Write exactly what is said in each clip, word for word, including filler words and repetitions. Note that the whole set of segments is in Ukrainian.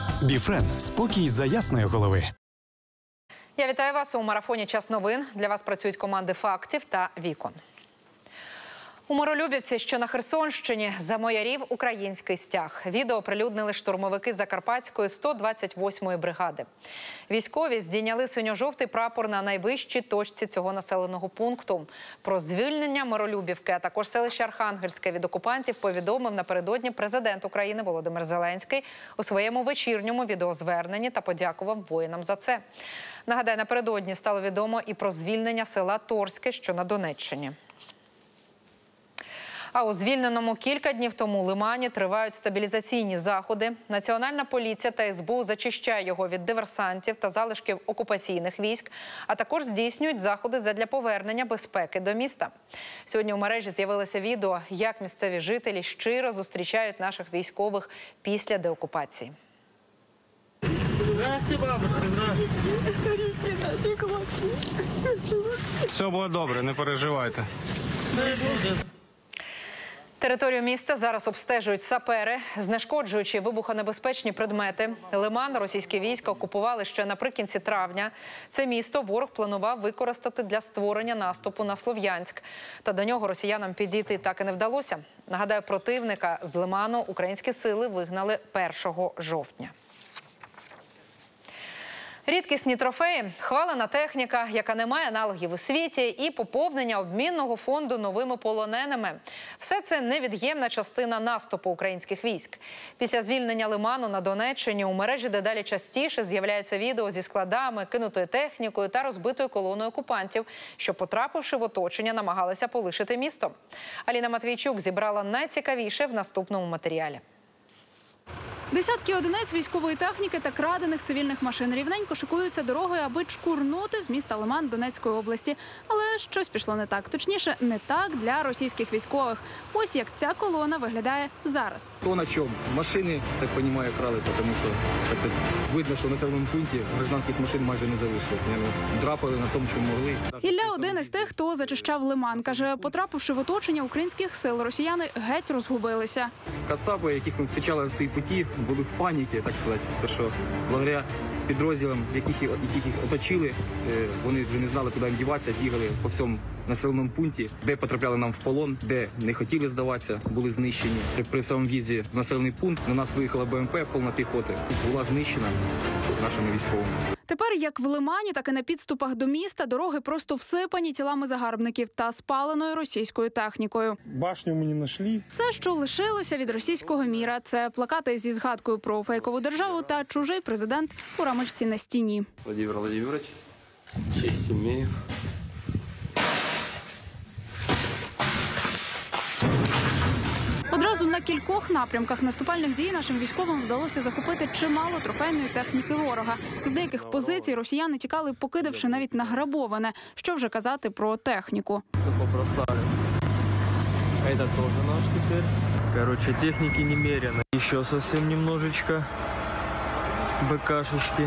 Біфрен – спокій за ясної голови. Я вітаю вас у марафоні «Час новин». Для вас працюють команди «Фактів» та «Вікон». У Миролюбівці, що на Херсонщині, замоярів український стяг. Відео оприлюднили штурмовики Закарпатської сто двадцять восьмої бригади. Військові здійняли синьо-жовтий прапор на найвищій точці цього населеного пункту. Про звільнення Миролюбівки, а також селища Архангельське від окупантів повідомив напередодні президент України Володимир Зеленський у своєму вечірньому відеозверненні та подякував воїнам за це. Нагадаю, напередодні стало відомо і про звільнення села Торське, що на Донеччині. А у звільненому кілька днів тому Лимані тривають стабілізаційні заходи. Національна поліція та ес бе у зачищає його від диверсантів та залишків окупаційних військ, а також здійснюють заходи задля повернення безпеки до міста. Сьогодні у мережі з'явилося відео, як місцеві жителі щиро зустрічають наших військових після деокупації. Все буде добре, не переживайте. Територію міста зараз обстежують сапери, знешкоджуючи вибухонебезпечні предмети. Лиман російські війська окупували ще наприкінці травня. Це місто ворог планував використати для створення наступу на Слов'янськ. Та до нього росіянам підійти так і не вдалося. Нагадаю, противника з Лиману українські сили вигнали першого жовтня. Рідкісні трофеї, хвалена техніка, яка не має аналогів у світі, і поповнення обмінного фонду новими полоненими. Все це невід'ємна частина наступу українських військ. Після звільнення Лиману на Донеччині у мережі дедалі частіше з'являються відео зі складами, кинутою технікою та розбитою колоною окупантів, що, потрапивши в оточення, намагалися полишити місто. Аліна Матвійчук зібрала найцікавіше в наступному матеріалі. Десятки одиниць військової техніки та крадених цивільних машин рівненько шикуються дорогою, аби чкурнути з міста Лиман Донецької області. Але щось пішло не так. Точніше, не так для російських військових. Ось як ця колона виглядає зараз. То на чому? Машини, так розумію, крали, тому що так це видно, що в населеному пункті гражданських машин майже не залишилось. Драпали на тому, що могли. Ілля один із тих, хто зачищав Лиман. Каже, потрапивши в оточення українських сил, росіяни геть розгубилися. Кацапи, яких ми зустрічали в своїй путі, були в паніці, так сказати, тому що благодаря підрозділам, яких, яких їх оточили, вони вже не знали, куди їм діватися, бігали по всьому населеному пункті, де потрапляли нам в полон, де не хотіли здаватися, були знищені. При самому в'їзді в населений пункт на нас виїхала Б М П, повна піхоти, була знищена нашими військовими. Тепер, як в Лимані, так і на підступах до міста, дороги просто всипані тілами загарбників та спаленою російською технікою. Башню ми не знайшли. Все, що лишилося від російського міра, це плакати зі згадкою про фейкову державу та чужий президент у рамочці на стіні. Владимир Владимирович, честь имею. Одразу на кількох напрямках наступальних дій нашим військовим вдалося захопити чимало трофейної техніки ворога. З деяких позицій росіяни тікали, покидавши навіть награбоване. Що вже казати про техніку. Все побросали. А это тоже наш теперь. Короче, техники немерено. Еще совсем немножечко БКшечки.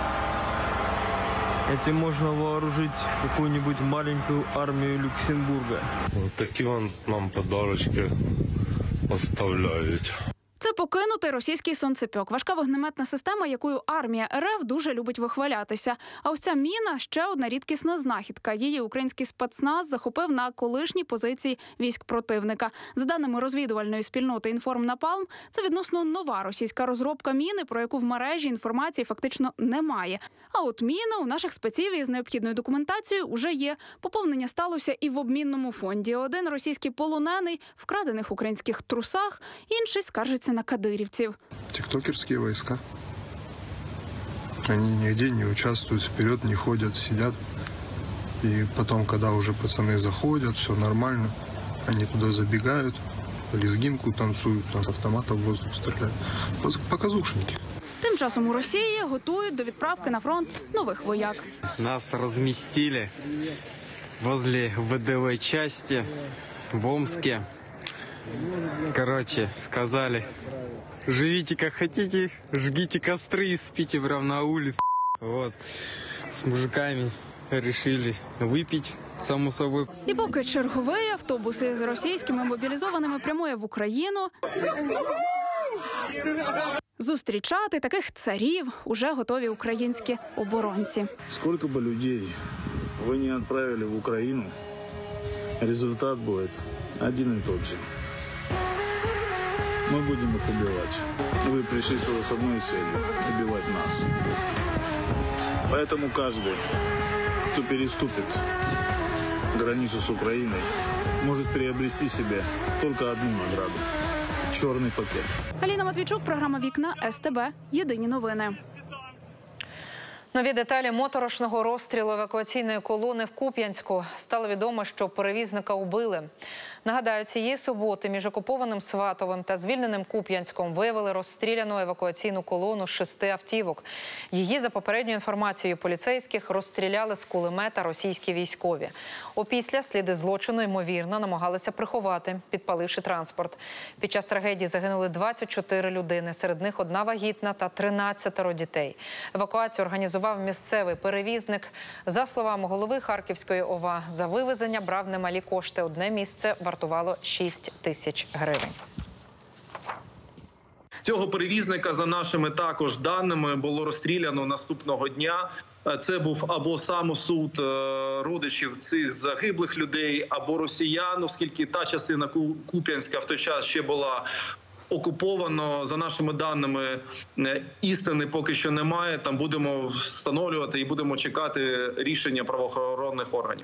Этим можно вооружить какую-нибудь маленькую армию Люксембурга. Вот такие вон нам подарочки оставляють. Це покинутий російський сонцепьок. Важка вогнеметна система, якою армія Ер Еф дуже любить вихвалятися. А ось ця міна – ще одна рідкісна знахідка. Її український спецназ захопив на колишній позиції військ противника. За даними розвідувальної спільноти «Інформнапалм», це відносно нова російська розробка міни, про яку в мережі інформації фактично немає. А от міна у наших спеців із необхідною документацією уже є. Поповнення сталося і в обмінному фонді. Один російський полонений в крадених українських трусах, інший скаржиться на кадирівців. Тіктокерські війська. Вони ніде не участвують, вперед не ходять, сидять. І потім, коли вже пацани заходять, все нормально, вони туди забігають, лезгинку танцюють, там з автомата в воздух стріляють. Показушники. Тим часом у Росії готують до відправки на фронт нових вояк. Нас розмістили возле Вэ Дэ Вэ части в Омске. Короче, сказали, живите как хотите, жгите костры и спите прямо на улице. Вот, с мужиками решили выпить, само собой. І поки черговий автобус із російськими мобілізованими прямує в Україну, Зустрічати таких царів уже готові українські оборонці. Сколько бы людей вы не отправили в Украину, результат будет один и тот же. Мы будем их убивать. Вы пришли сюда с одной целью – убивать нас. Поэтому каждый, кто переступит границу с Украиной, может приобрести себе только одну награду – черный пакет. Аліна Матвійчук, програма «Вікна», ес те бе. Єдині новини. Нові деталі моторошного розстрілу евакуаційної колони в Куп'янську. Стало відомо, що перевізника убили. Нагадаю, цієї суботи між окупованим Сватовим та звільненим Куп'янськом виявили розстріляну евакуаційну колону з шести автівок. Її, за попередньою інформацією поліцейських, розстріляли з кулемета російські військові. Опісля сліди злочину, ймовірно, намагалися приховати, підпаливши транспорт. Під час трагедії загинули двадцять чотири людини, серед них одна вагітна та тринадцятеро дітей. Евакуацію організував місцевий перевізник. За словами голови Харківської ОВА, за вивезення брав немалі кошти. Одне місце вартувало шість тисяч гривень. Цього перевізника, за нашими також даними, було розстріляно наступного дня. Це був або самосуд родичів цих загиблих людей, або росіян, оскільки та частина Куп'янська в той час ще була окуповано. За нашими даними, істини поки що немає. Там будемо встановлювати і будемо чекати рішення правоохоронних органів.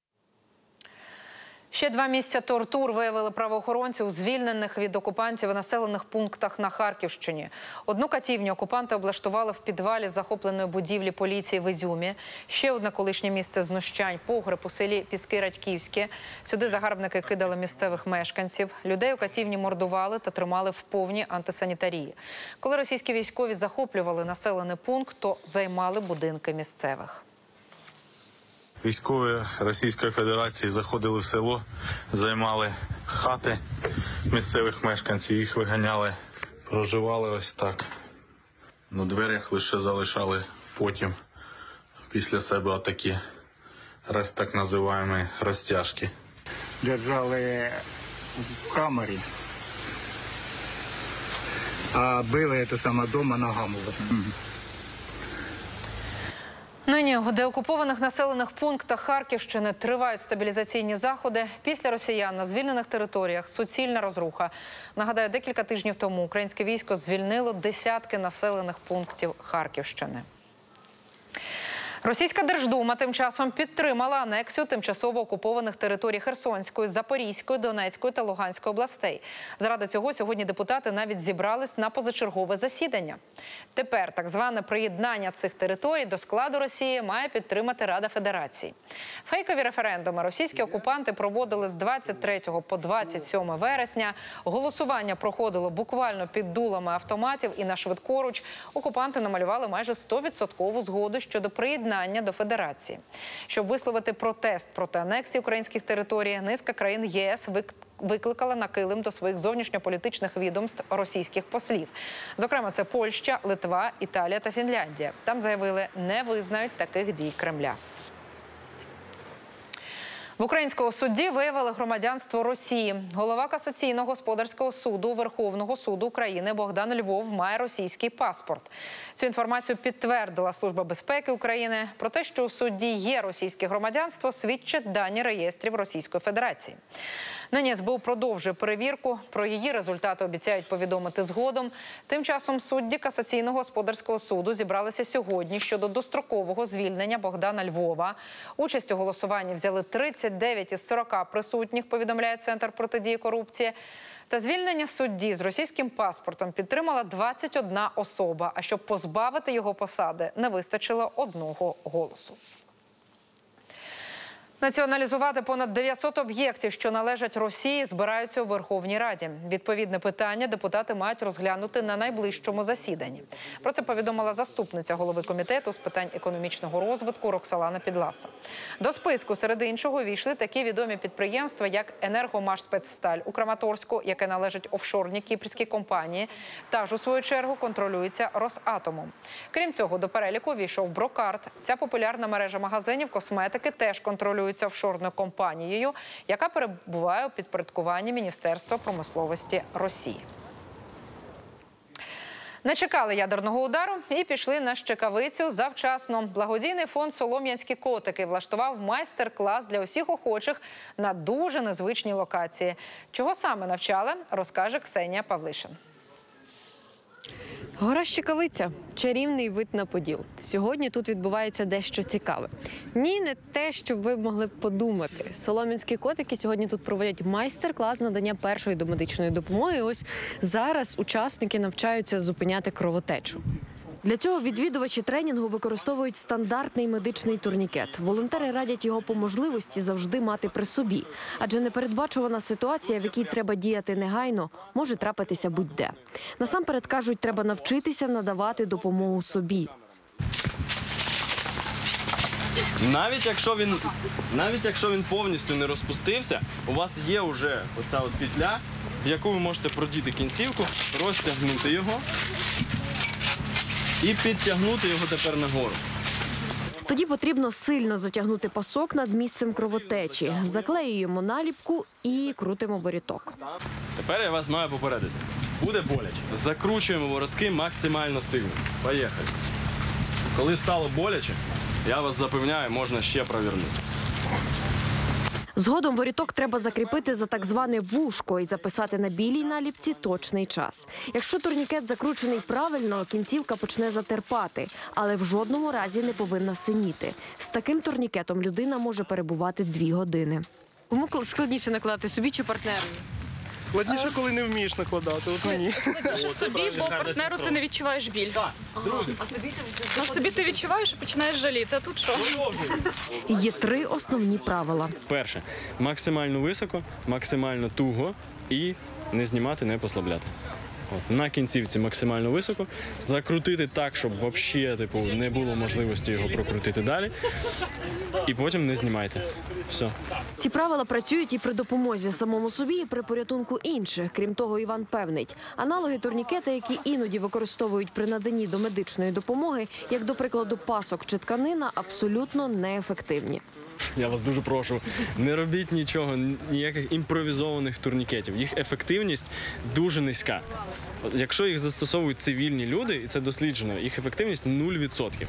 Ще два місця тортур виявили правоохоронці у звільнених від окупантів населених пунктах на Харківщині. Одну катівню окупанти облаштували в підвалі захопленої будівлі поліції в Ізюмі. Ще одне колишнє місце знущань – погреб у селі Піски-Радьківське. Сюди загарбники кидали місцевих мешканців. Людей у катівні мордували та тримали в повній антисанітарії. Коли російські військові захоплювали населений пункт, то займали будинки місцевих. Військові Російської Федерації заходили в село, займали хати місцевих мешканців, їх виганяли, проживали ось так. На дверях лише залишали потім після себе отакі так називаємо розтяжки. Держали в камері, а били це саме вдома ногами. Нині у деокупованих населених пунктах Харківщини тривають стабілізаційні заходи. Після росіян на звільнених територіях суцільна розруха. Нагадаю, декілька тижнів тому українське військо звільнило десятки населених пунктів Харківщини. Російська Держдума тим часом підтримала анексію тимчасово окупованих територій Херсонської, Запорізької, Донецької та Луганської областей. Заради цього сьогодні депутати навіть зібрались на позачергове засідання. Тепер так зване приєднання цих територій до складу Росії має підтримати Рада Федерації. Фейкові референдуми російські окупанти проводили з двадцять третього по двадцять сьоме вересня. Голосування проходило буквально під дулами автоматів і на швидкоруч. Окупанти намалювали майже сто відсоткову згоду щодо приєднання до Федерації. Щоб висловити протест проти анексії українських територій, низка країн ЄС викликала на килим до своїх зовнішньополітичних відомств російських послів. Зокрема, це Польща, Литва, Італія та Фінляндія. Там заявили, не визнають таких дій Кремля. В українському суді виявили громадянство Росії. Голова Касаційного господарського суду Верховного суду України Богдан Львов має російський паспорт. Цю інформацію підтвердила Служба безпеки України. Про те, що у судді є російське громадянство, свідчать дані реєстрів Російської Федерації. Нині ес бе у продовжує перевірку. Про її результати обіцяють повідомити згодом. Тим часом судді Касаційного господарського суду зібралися сьогодні щодо дострокового звільнення Богдана Львова. Участь у голосуванні взяли тридцять дев'ять із сорока присутніх, повідомляє Центр протидії корупції. Та звільнення судді з російським паспортом підтримала двадцять одна особа. А щоб позбавити його посади, не вистачило одного голосу. Націоналізувати понад дев'ятсот об'єктів, що належать Росії, збираються у Верховній Раді. Відповідне питання депутати мають розглянути на найближчому засіданні. Про це повідомила заступниця голови комітету з питань економічного розвитку Роксолана Підласа. До списку серед іншого війшли такі відомі підприємства, як «Енергомашспецсталь» у Краматорську, яке належить офшорній кіпрській компанії, та ж у свою чергу контролюється Росатомом. Крім цього, до переліку війшов Брокарт. Ця популярна мережа магазинів косметики теж контролює офшорною компанією, яка перебуває у підпорядкуванні Міністерства промисловості Росії. Не чекали ядерного удару і пішли на Щекавицю завчасно. Благодійний фонд «Солом'янські котики» влаштував майстер-клас для усіх охочих на дуже незвичній локації. Чого саме навчали, розкаже Ксенія Павлишин. Гора Щекавиця – чарівний вид на Поділ. Сьогодні тут відбувається дещо цікаве. Ні, не те, що ви могли б подумати. Солом'янські котики сьогодні тут проводять майстер-клас надання першої домедичної допомоги. Ось зараз учасники навчаються зупиняти кровотечу. Для цього відвідувачі тренінгу використовують стандартний медичний турнікет. Волонтери радять його по можливості завжди мати при собі. Адже непередбачувана ситуація, в якій треба діяти негайно, може трапитися будь-де. Насамперед, кажуть, треба навчитися надавати допомогу собі. Навіть якщо він, навіть якщо він повністю не розпустився, у вас є вже оця от петля, в яку ви можете продіти кінцівку, розтягнути його і підтягнути його тепер нагору. Тоді потрібно сильно затягнути пасок над місцем кровотечі. Заклеюємо наліпку і крутимо вороток. Тепер я вас маю попередити. Буде боляче. Закручуємо воротки максимально сильно. Поїхали. Коли стало боляче, я вас запевняю, можна ще провірнути. Згодом вороток треба закріпити за так зване вушко і записати на білій наліпці точний час. Якщо турнікет закручений правильно, кінцівка почне затерпати, але в жодному разі не повинна синіти. З таким турнікетом людина може перебувати дві години. Кому складніше накладати, собі чи партнерові? Складніше, коли не вмієш накладати, от мені. Складніше собі, бо партнеру ти не відчуваєш біль. Друзі. Ну, собі ти відчуваєш і починаєш жаліти, а тут що? Є три основні правила. Перше. Максимально високо, максимально туго і не знімати, не послабляти. От, на кінцівці максимально високо, закрутити так, щоб взагалі типу, не було можливості його прокрутити далі, і потім не знімайте. Все. Ці правила працюють і при допомозі самому собі, і при порятунку інших. Крім того, Іван певнить, аналоги турнікета, які іноді використовують при наданні домедичної допомоги, як, до прикладу, пасок чи тканина, абсолютно неефективні. Я вас дуже прошу, не робіть нічого, ніяких імпровізованих турнікетів. Їх ефективність дуже низька. Якщо їх застосовують цивільні люди, і це досліджено, їх ефективність нуль відсотків.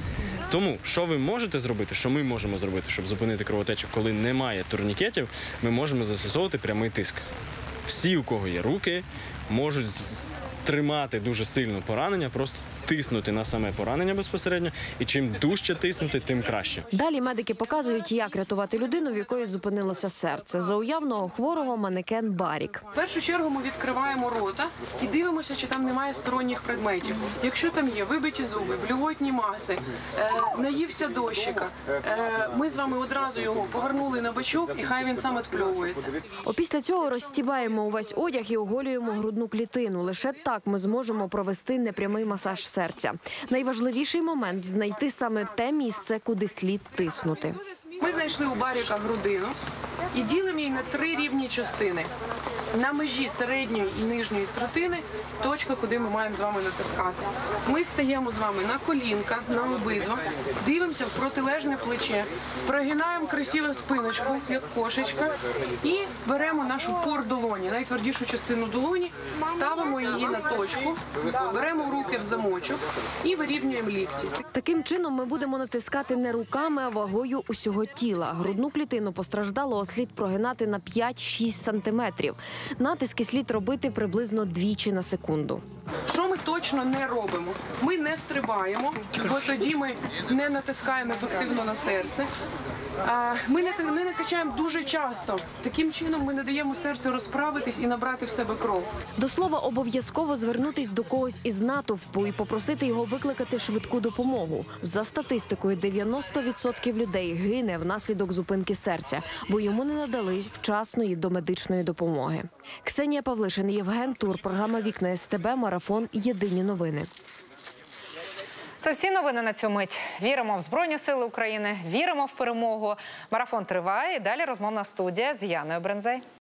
Тому, що ви можете зробити, що ми можемо зробити, щоб зупинити кровотечу, коли немає турнікетів, ми можемо застосовувати прямий тиск. Всі, у кого є руки, можуть тримати дуже сильно поранення, просто тиснути на саме поранення безпосередньо, і чим дужче тиснути, тим краще. Далі медики показують, як рятувати людину, в якої зупинилося серце. За уявного хворого манекен Барік. В першу чергу ми відкриваємо рота і дивимося, чи там немає сторонніх предметів. Якщо там є вибиті зуби, блювотні маси, е, наївся дощика, е, ми з вами одразу його повернули на бочок, і хай він сам відпльовується. Опісля цього розстібаємо увесь одяг і оголюємо грудну клітину. Лише так ми зможемо провести непрямий масаж серця. Найважливіший момент – знайти саме те місце, куди слід тиснути. Ми знайшли у Баріка грудину і ділимо її на три рівні частини. На межі середньої і нижньої третини – точка, куди ми маємо з вами натискати. Ми стаємо з вами на колінка, на обидва, дивимося в протилежне плече, прогинаємо красиво спиночку, як кошечка, і беремо нашу пор долоні, найтвердішу частину долоні, ставимо її на точку, беремо в руки в замочок і вирівнюємо лікті. Таким чином ми будемо натискати не руками, а вагою усього тіла. Грудну клітину постраждалого слід прогинати на п'ять-шість сантиметрів. Натиски слід робити приблизно двічі на секунду. Що ми точно не робимо? Ми не стрибаємо, бо тоді ми не натискаємо ефективно на серце. Ми не, не накачаємо дуже часто. Таким чином ми не даємо серцю розправитись і набрати в себе кров. До слова, обов'язково звернутись до когось із натовпу і попросити його викликати швидку допомогу. За статистикою, дев'яносто відсотків людей гине внаслідок зупинки серця, бо йому не надали вчасної домедичної допомоги. Ксенія Павлишин, Євген Тур, програма «Вікна СТБ», марафон «Єдині новини». Це всі новини на цю мить. Віримо в Збройні Сили України, віримо в перемогу. Марафон триває. І далі розмовна студія з Яною Брензей.